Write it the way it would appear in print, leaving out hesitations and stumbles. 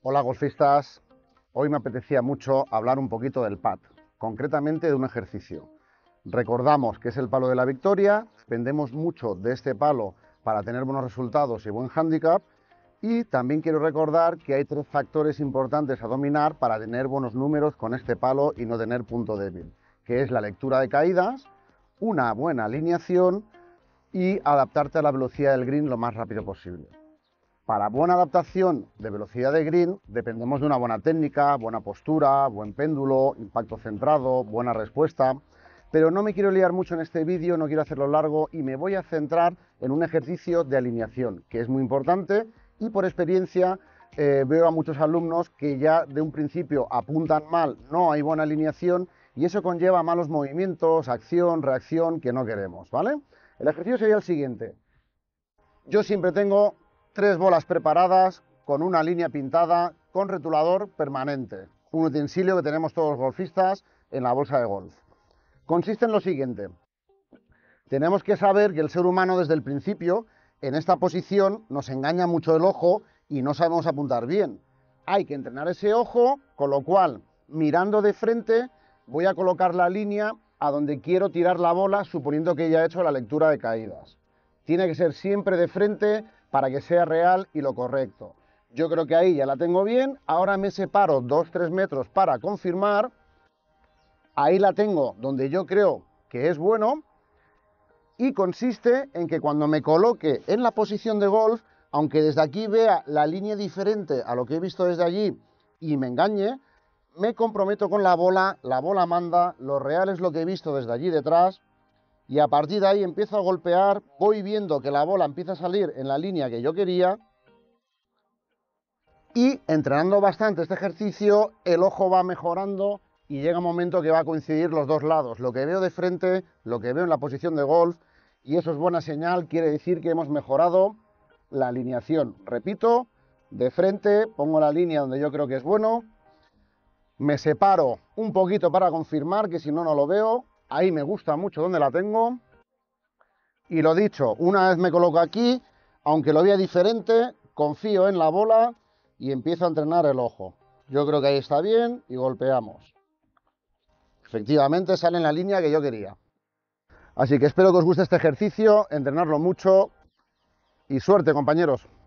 Hola golfistas, hoy me apetecía mucho hablar un poquito del pad, concretamente de un ejercicio. Recordamos que es el palo de la victoria, dependemos mucho de este palo para tener buenos resultados y buen handicap, y también quiero recordar que hay 3 factores importantes a dominar para tener buenos números con este palo y no tener punto débil, que es la lectura de caídas, una buena alineación y adaptarte a la velocidad del green lo más rápido posible. Para buena adaptación de velocidad de green dependemos de una buena técnica, buena postura, buen péndulo, impacto centrado, buena respuesta, pero no me quiero liar mucho en este vídeo, no quiero hacerlo largo y me voy a centrar en un ejercicio de alineación, que es muy importante y por experiencia veo a muchos alumnos que ya de un principio apuntan mal, no hay buena alineación y eso conlleva malos movimientos, acción, reacción que no queremos, ¿vale? El ejercicio sería el siguiente. Yo siempre tengo 3 bolas preparadas con una línea pintada con retulador permanente, un utensilio que tenemos todos los golfistas en la bolsa de golf. Consiste en lo siguiente: tenemos que saber que el ser humano desde el principio en esta posición nos engaña mucho el ojo y no sabemos apuntar bien. Hay que entrenar ese ojo, con lo cual mirando de frente voy a colocar la línea a donde quiero tirar la bola, suponiendo que ya he hecho la lectura de caídas. Tiene que ser siempre de frente para que sea real y lo correcto. Yo creo que ahí ya la tengo bien. Ahora me separo 2-3 metros para confirmar. Ahí la tengo donde yo creo que es bueno. Y consiste en que cuando me coloque en la posición de golf, aunque desde aquí vea la línea diferente a lo que he visto desde allí y me engañe, me comprometo con la bola manda, lo real es lo que he visto desde allí detrás, y a partir de ahí empiezo a golpear, voy viendo que la bola empieza a salir en la línea que yo quería, y entrenando bastante este ejercicio, el ojo va mejorando y llega un momento que va a coincidir los dos lados, lo que veo de frente, lo que veo en la posición de golf, y eso es buena señal, quiere decir que hemos mejorado la alineación. Repito, de frente, pongo la línea donde yo creo que es bueno, me separo un poquito para confirmar, que si no, no lo veo. Ahí me gusta mucho donde la tengo. Y lo dicho, una vez me coloco aquí, aunque lo vea diferente, confío en la bola y empiezo a entrenar el ojo. Yo creo que ahí está bien y golpeamos. Efectivamente sale en la línea que yo quería. Así que espero que os guste este ejercicio, entrenarlo mucho y suerte, compañeros.